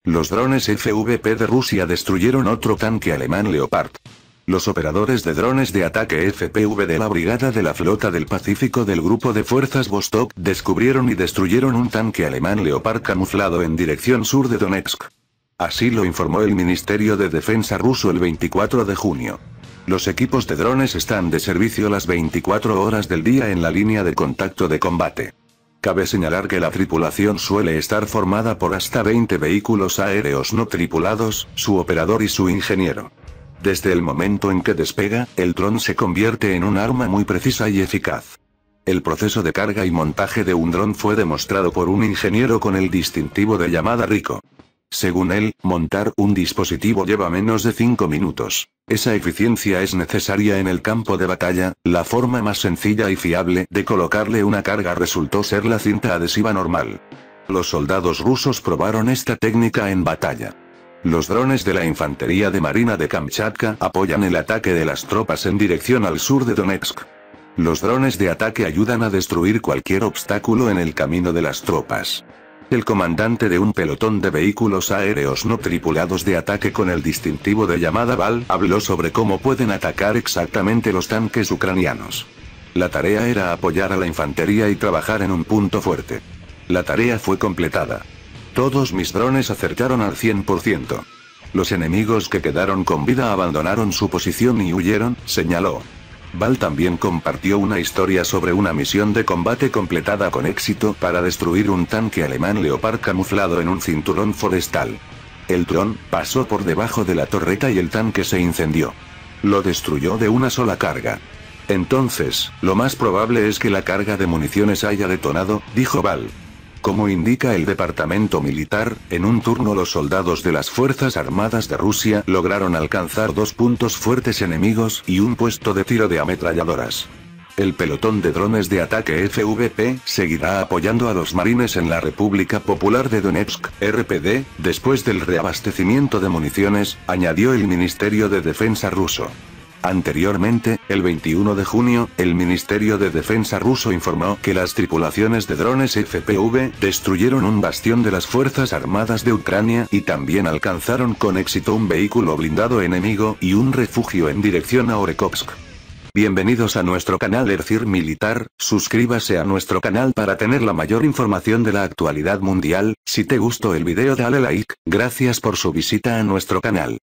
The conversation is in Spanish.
Los drones FVP de Rusia destruyeron otro tanque alemán Leopard. Los operadores de drones de ataque FPV de la Brigada de la Flota del Pacífico del Grupo de Fuerzas Vostok descubrieron y destruyeron un tanque alemán Leopard camuflado en dirección sur de Donetsk. Así lo informó el Ministerio de Defensa ruso el 24 de junio. Los equipos de drones están de servicio las 24 horas del día en la línea de contacto de combate. Cabe señalar que la tripulación suele estar formada por hasta 20 vehículos aéreos no tripulados, su operador y su ingeniero. Desde el momento en que despega, el dron se convierte en un arma muy precisa y eficaz. El proceso de carga y montaje de un dron fue demostrado por un ingeniero con el distintivo de llamada Rico. Según él, montar un dispositivo lleva menos de 5 minutos. Esa eficiencia es necesaria en el campo de batalla. La forma más sencilla y fiable de colocarle una carga resultó ser la cinta adhesiva normal. Los soldados rusos probaron esta técnica en batalla. Los drones de la Infantería de Marina de Kamchatka apoyan el ataque de las tropas en dirección al sur de Donetsk. Los drones de ataque ayudan a destruir cualquier obstáculo en el camino de las tropas. El comandante de un pelotón de vehículos aéreos no tripulados de ataque con el distintivo de llamada VAL habló sobre cómo pueden atacar exactamente los tanques ucranianos. La tarea era apoyar a la infantería y trabajar en un punto fuerte. La tarea fue completada. Todos mis drones acertaron al 100%. Los enemigos que quedaron con vida abandonaron su posición y huyeron, señaló. VAL también compartió una historia sobre una misión de combate completada con éxito para destruir un tanque alemán Leopard camuflado en un cinturón forestal. El dron pasó por debajo de la torreta y el tanque se incendió. Lo destruyó de una sola carga. Entonces, lo más probable es que la carga de municiones haya detonado, dijo VAL. Como indica el departamento militar, en un turno los soldados de las Fuerzas Armadas de Rusia lograron alcanzar 2 puntos fuertes enemigos y un puesto de tiro de ametralladoras. El pelotón de drones de ataque FVP seguirá apoyando a los marines en la República Popular de Donetsk, RPD, después del reabastecimiento de municiones, añadió el Ministerio de Defensa ruso. Anteriormente, el 21 de junio, el Ministerio de Defensa ruso informó que las tripulaciones de drones FPV destruyeron un bastión de las Fuerzas Armadas de Ucrania y también alcanzaron con éxito un vehículo blindado enemigo y un refugio en dirección a Orekovsk. Bienvenidos a nuestro canal Ercir Militar, suscríbase a nuestro canal para tener la mayor información de la actualidad mundial. Si te gustó el video dale like, gracias por su visita a nuestro canal.